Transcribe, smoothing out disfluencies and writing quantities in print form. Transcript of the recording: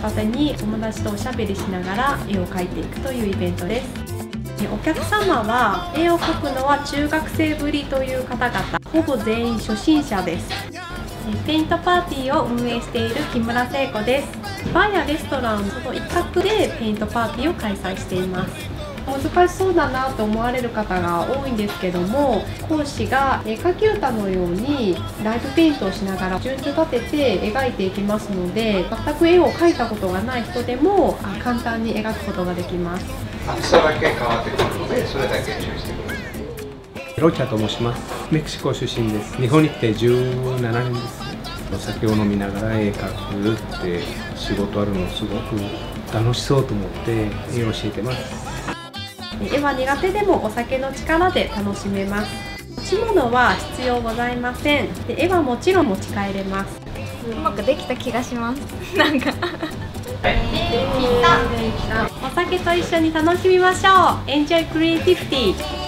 片手に友達とおしゃべりしながら絵を描いていくというイベントです。お客様は絵を描くのは中学生ぶりという方々、ほぼ全員初心者です。ペイントパーティーを運営している木村聖子です。バーやレストランその一角でペイントパーティーを開催しています。難しそうだなと思われる方が多いんですけども、講師が絵描き歌のようにライブペイントをしながら順序立てて描いていきますので、全く絵を描いたことがない人でも簡単に描くことができます。 厚さだけ変わってくるので、それだけ注意してください。 ロチャと申します。メキシコ出身です。日本に来て17年です。お酒を飲みながら絵描くって仕事あるのすごく楽しそうと思って絵を教えてます。 絵は苦手でもお酒の力で楽しめます。持ち物は必要ございません。で、絵はもちろん持ち帰れます。 うまくできた気がします。なんかお酒と一緒に楽しみましょう。Enjoy Creativity!